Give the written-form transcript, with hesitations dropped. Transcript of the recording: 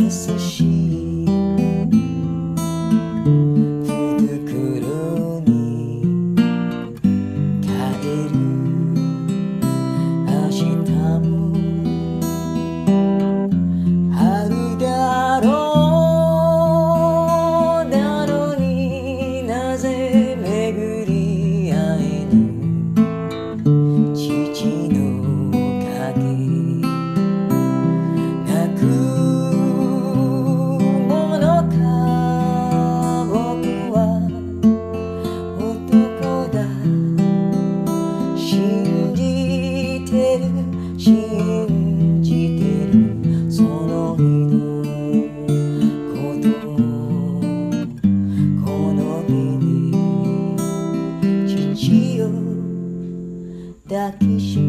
優しい懐に帰る明日も春だろうなのになぜ巡り会えぬ父の影泣くものか僕は男だ信じてる信じてるその日のことこの日に父を抱きしめ